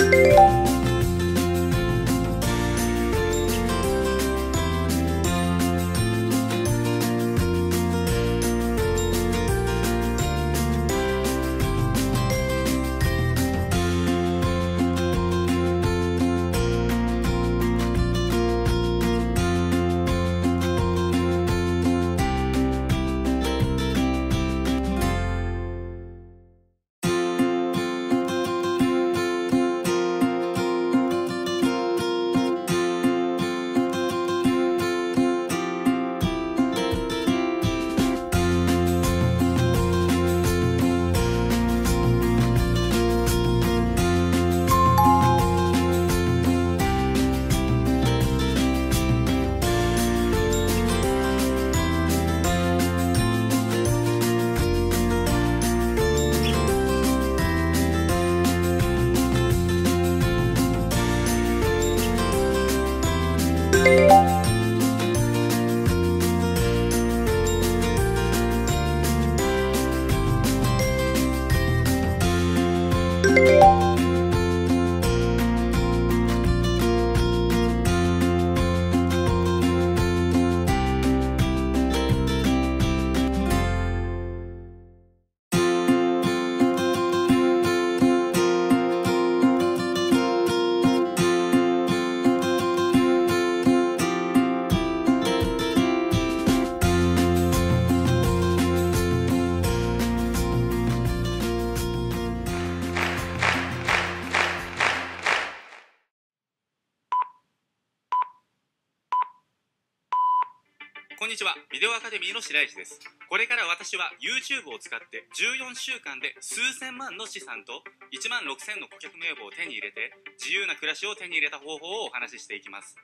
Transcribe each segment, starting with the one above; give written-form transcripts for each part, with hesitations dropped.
こんにちは、ビデオアカデミーの白石です。これから私は YouTube を使って14週間で数千万の資産と1万6000の顧客名簿を手に入れて自由な暮らしを手に入れた方法をお話ししていきます。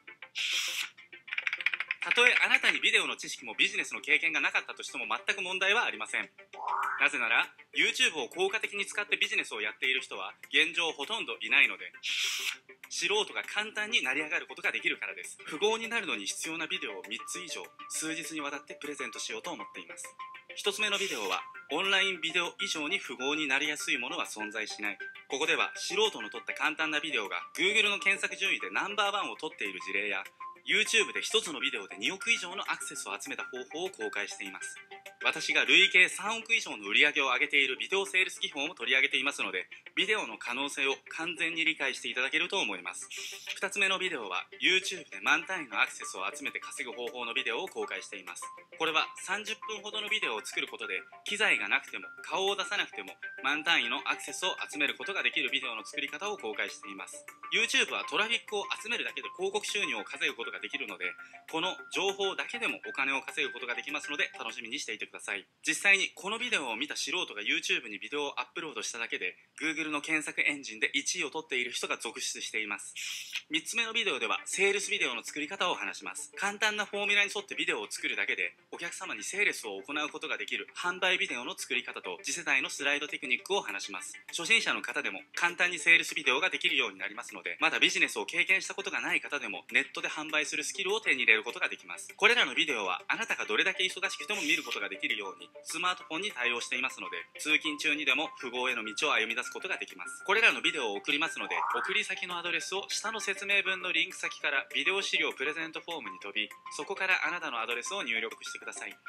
たとえあなたにビデオの知識もビジネスの経験がなかったとしても全く問題はありません。なぜなら YouTube を効果的に使ってビジネスをやっている人は現状ほとんどいないので、素人が簡単に成り上がることができるからです。富豪になるのに必要なビデオを3つ以上数日にわたってプレゼントしようと思っています。1つ目のビデオは、オンラインビデオ以上に富豪になりやすいものは存在しない。ここでは素人の撮った簡単なビデオが Google の検索順位でナンバーワンを取っている事例や、 YouTube で1つのビデオで2億以上のアクセスを集めた方法を公開しています。私が累計3億以上の売り上げを上げているビデオセールス技法も取り上げていますので、ビデオの可能性を完全に理解していただけると思います。2つ目のビデオは YouTube で万単位のアクセスを集めて稼ぐ方法のビデオを公開しています。これは30分ほどのビデオを作ることで、機材がなくても顔を出さなくても万単位のアクセスを集めることができるビデオの作り方を公開しています。 YouTube はトラフィックを集めるだけで広告収入を稼ぐことができるので、この情報だけでもお金を稼ぐことができますので楽しみにしていてください。実際にこのビデオを見た素人が YouTube にビデオをアップロードしただけで Google の検索エンジンで1位を取っている人が続出しています。3つ目のビデオではセールスビデオの作り方を話します。簡単なフォーミュラに沿ってビデオを作るだけでお客様にセールスを行うことができる販売ビデオの作り方と次世代のスライドテクニックを話します。初心者の方でも簡単にセールスビデオができるようになりますので、まだビジネスを経験したことがない方でもネットで販売するスキルを手に入れることができます。これらのビデオはあなたがどれだけ忙しくても見ることができるようにスマートフォンに対応していますので、通勤中にでも富豪への道を歩み出すことができます。これらのビデオを送りますので、送り先のアドレスを下の説明文のリンク先からビデオ資料プレゼントフォームに飛び、そこからあなたのアドレスを入力してください。